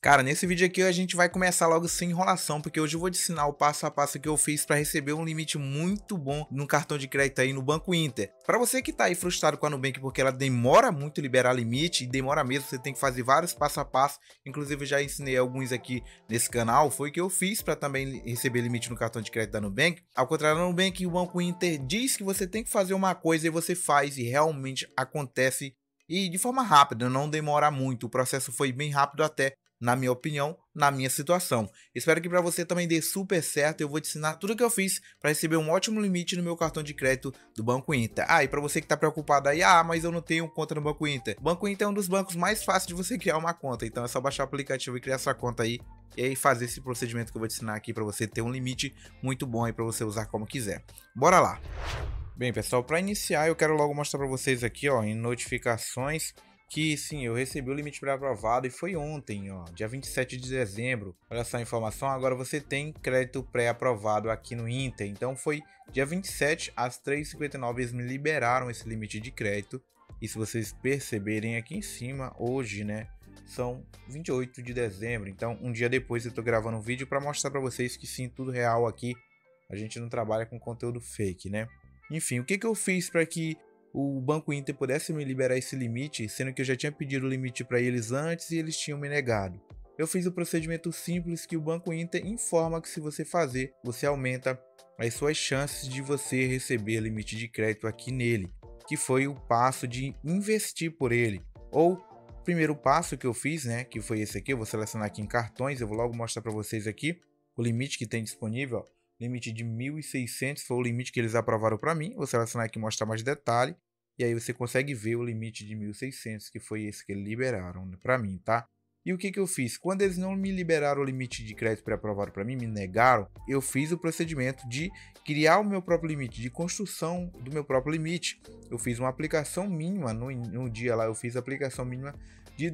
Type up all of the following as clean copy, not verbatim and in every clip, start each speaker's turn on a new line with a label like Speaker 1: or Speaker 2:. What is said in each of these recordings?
Speaker 1: Cara, nesse vídeo aqui a gente vai começar logo sem enrolação, porque hoje eu vou te ensinar o passo a passo que eu fiz para receber um limite muito bom no cartão de crédito aí no Banco Inter. Para você que tá aí frustrado com a Nubank porque ela demora muito liberar limite, e demora mesmo, você tem que fazer vários passo a passo, inclusive eu já ensinei alguns aqui nesse canal, foi o que eu fiz para também receber limite no cartão de crédito da Nubank. Ao contrário da Nubank, o Banco Inter diz que você tem que fazer uma coisa e você faz e realmente acontece e de forma rápida, não demora muito, o processo foi bem rápido até, na minha opinião, na minha situação. Espero que para você também dê super certo. Eu vou te ensinar tudo que eu fiz para receber um ótimo limite no meu cartão de crédito do Banco Inter. E para você que está preocupado aí, mas eu não tenho conta no Banco Inter. O Banco Inter é um dos bancos mais fáceis de você criar uma conta, então é só baixar o aplicativo e criar sua conta aí e aí fazer esse procedimento que eu vou te ensinar aqui para você ter um limite muito bom aí para você usar como quiser. Bora lá. Bem, pessoal, para iniciar eu quero logo mostrar para vocês aqui, ó, em notificações, que sim, eu recebi o limite pré-aprovado e foi ontem, ó, dia 27 de dezembro. Olha só a informação, agora você tem crédito pré-aprovado aqui no Inter. Então foi dia 27 às 3h59 eles me liberaram esse limite de crédito. E se vocês perceberem aqui em cima, hoje, né, são 28 de dezembro. Então um dia depois eu tô gravando um vídeo para mostrar para vocês que sim, tudo real aqui. A gente não trabalha com conteúdo fake, né? Enfim, o que eu fiz para que o Banco Inter pudesse me liberar esse limite, sendo que eu já tinha pedido o limite para eles antes e eles tinham me negado? Eu fiz o procedimento simples que o Banco Inter informa que se você fazer, você aumenta as suas chances de você receber limite de crédito aqui nele, que foi o passo de investir por ele. Ou o primeiro passo que eu fiz, né, que foi esse aqui, eu vou selecionar aqui em cartões, eu vou logo mostrar para vocês aqui o limite que tem disponível, ó. Limite de 1.600 foi o limite que eles aprovaram para mim. Vou selecionar aqui e mostrar mais detalhe. E aí você consegue ver o limite de 1.600, que foi esse que eles liberaram para mim, tá? E o que eu fiz? Quando eles não me liberaram o limite de crédito pré-aprovado para mim, me negaram, eu fiz o procedimento de criar o meu próprio limite, de construção do meu próprio limite. Eu fiz uma aplicação mínima, no dia lá eu fiz a aplicação mínima de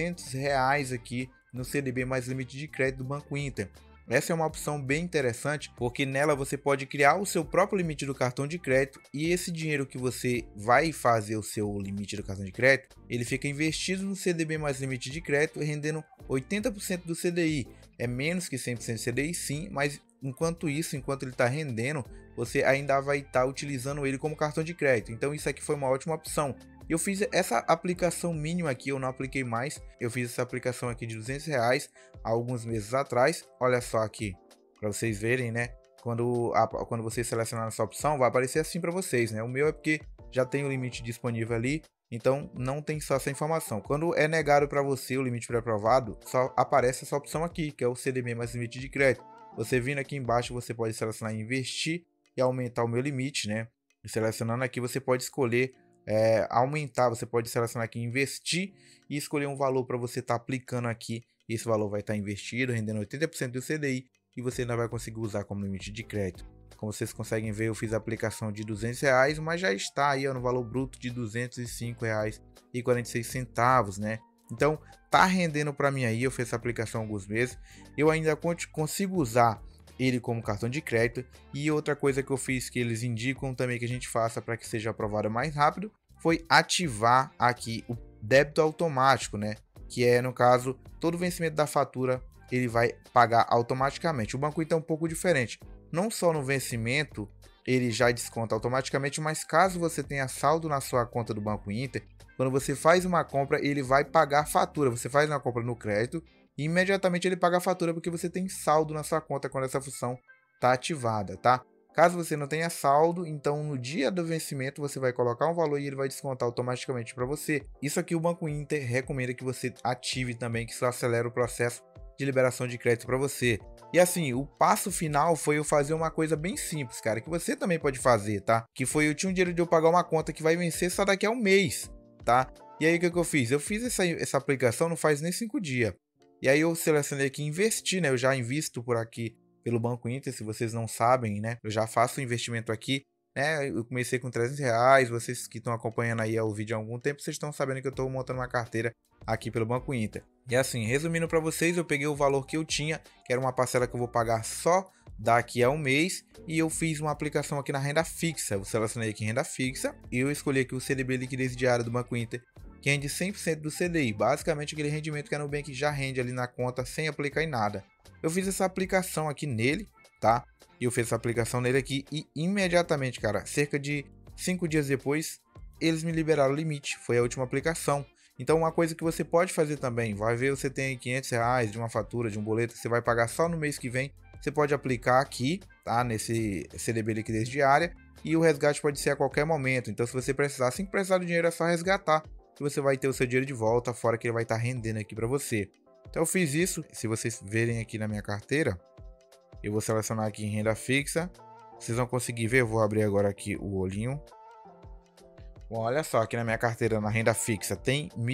Speaker 1: R$200 aqui no CDB mais limite de crédito do Banco Inter. Essa é uma opção bem interessante, porque nela você pode criar o seu próprio limite do cartão de crédito e esse dinheiro que você vai fazer o seu limite do cartão de crédito, ele fica investido no CDB mais limite de crédito, rendendo 80% do CDI. É menos que 100% do CDI sim, mas enquanto isso, enquanto ele está rendendo, você ainda vai estar utilizando ele como cartão de crédito. Então isso aqui foi uma ótima opção. Eu fiz essa aplicação mínima aqui, eu não apliquei mais. Eu fiz essa aplicação aqui de R$200 há alguns meses atrás. Olha só aqui, para vocês verem, né? Quando vocês selecionarem essa opção, vai aparecer assim para vocês, né? O meu é porque já tem o limite disponível ali, então não tem só essa informação. Quando é negado para você o limite pré-aprovado, só aparece essa opção aqui, que é o CDB mais limite de crédito. Você vindo aqui embaixo, você pode selecionar investir e aumentar o meu limite, né? E selecionando aqui, você pode escolher aumentar, você pode selecionar aqui investir e escolher um valor para você estar aplicando aqui. Esse valor vai estar investido, rendendo 80% do CDI e você ainda vai conseguir usar como limite de crédito. Como vocês conseguem ver, eu fiz a aplicação de R$200, mas já está aí no valor bruto de R$205,46, né? Então tá rendendo para mim aí. Eu fiz essa aplicação há alguns meses, eu ainda consigo usar ele como cartão de crédito. E outra coisa que eu fiz que eles indicam também que a gente faça para que seja aprovado mais rápido foi ativar aqui o débito automático, né? Que é, no caso, todo vencimento da fatura ele vai pagar automaticamente. O Banco Inter é um pouco diferente, não só no vencimento ele já desconta automaticamente, mas caso você tenha saldo na sua conta do Banco Inter, quando você faz uma compra ele vai pagar a fatura. Você faz uma compra no crédito e imediatamente ele paga a fatura porque você tem saldo na sua conta quando essa função está ativada, tá? Caso você não tenha saldo, então no dia do vencimento você vai colocar um valor e ele vai descontar automaticamente para você. Isso aqui o Banco Inter recomenda que você ative também, que isso acelera o processo de liberação de crédito para você. E assim, o passo final foi eu fazer uma coisa bem simples, cara, que você também pode fazer, tá? Que foi eu tinha um dinheiro de eu pagar uma conta que vai vencer só daqui a um mês, tá? E aí o que eu fiz? Eu fiz essa aplicação não faz nem 5 dias. E aí eu selecionei aqui investir, né? Eu já invisto por aqui pelo Banco Inter, se vocês não sabem, né? Eu já faço investimento aqui, né? Eu comecei com R$300, vocês que estão acompanhando aí o vídeo há algum tempo, vocês estão sabendo que eu estou montando uma carteira aqui pelo Banco Inter. E assim, resumindo para vocês, eu peguei o valor que eu tinha, que era uma parcela que eu vou pagar só daqui a um mês, e eu fiz uma aplicação aqui na renda fixa. Eu selecionei aqui renda fixa e eu escolhi aqui o CDB liquidez diária do Banco Inter, que rende 100% do CDI, basicamente aquele rendimento que a Nubank já rende ali na conta sem aplicar em nada. Eu fiz essa aplicação aqui nele, tá? E eu fiz essa aplicação nele aqui e imediatamente, cara, cerca de 5 dias depois, eles me liberaram o limite, foi a última aplicação. Então uma coisa que você pode fazer também, vai ver, você tem R$500 de uma fatura, de um boleto, que você vai pagar só no mês que vem, você pode aplicar aqui, tá? Nesse CDB liquidez diária, e o resgate pode ser a qualquer momento. Então se você precisar, assim que precisar do dinheiro é só resgatar, que você vai ter o seu dinheiro de volta, fora que ele vai estar rendendo aqui para você. Então eu fiz isso, se vocês verem aqui na minha carteira, eu vou selecionar aqui em renda fixa, vocês vão conseguir ver, eu vou abrir agora aqui o olhinho. Bom, olha só, aqui na minha carteira, na renda fixa, tem R$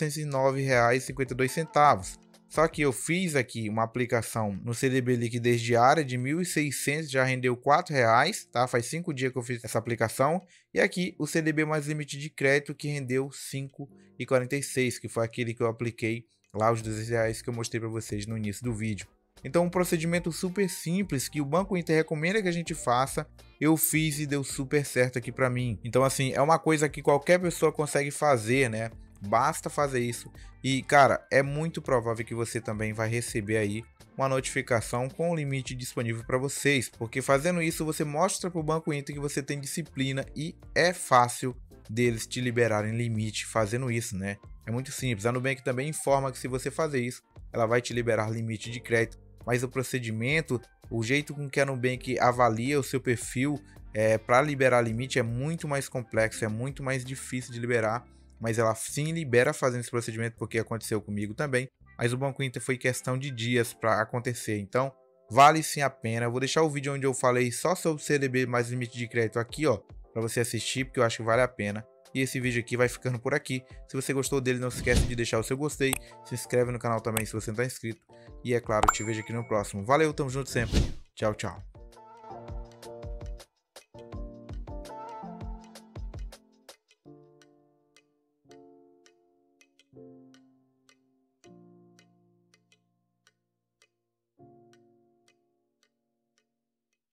Speaker 1: 1.809,52. Só que eu fiz aqui uma aplicação no CDB liquidez diária de R$ 1.600, já rendeu R$ 4,00, tá? Faz 5 dias que eu fiz essa aplicação. E aqui o CDB mais limite de crédito que rendeu R$ 5,46, que foi aquele que eu apliquei lá, os R$200 que eu mostrei para vocês no início do vídeo. Então um procedimento super simples que o Banco Inter recomenda que a gente faça, eu fiz e deu super certo aqui para mim. Então assim, é uma coisa que qualquer pessoa consegue fazer, né? Basta fazer isso e, cara, é muito provável que você também vai receber aí uma notificação com o limite disponível para vocês, porque fazendo isso você mostra para o Banco Inter que você tem disciplina e é fácil deles te liberarem limite fazendo isso, né? É muito simples. A Nubank também informa que se você fazer isso, ela vai te liberar limite de crédito, mas o procedimento, o jeito com que a Nubank avalia o seu perfil para liberar limite é muito mais complexo, é muito mais difícil de liberar, mas ela sim libera fazendo esse procedimento, porque aconteceu comigo também, mas o Banco Inter foi questão de dias para acontecer, então vale sim a pena. Eu vou deixar o vídeo onde eu falei só sobre o CDB mais limite de crédito aqui, ó, para você assistir, porque eu acho que vale a pena. E esse vídeo aqui vai ficando por aqui. Se você gostou dele, não se esquece de deixar o seu gostei, se inscreve no canal também se você não está inscrito, e é claro, te vejo aqui no próximo. Valeu, tamo junto sempre, tchau, tchau.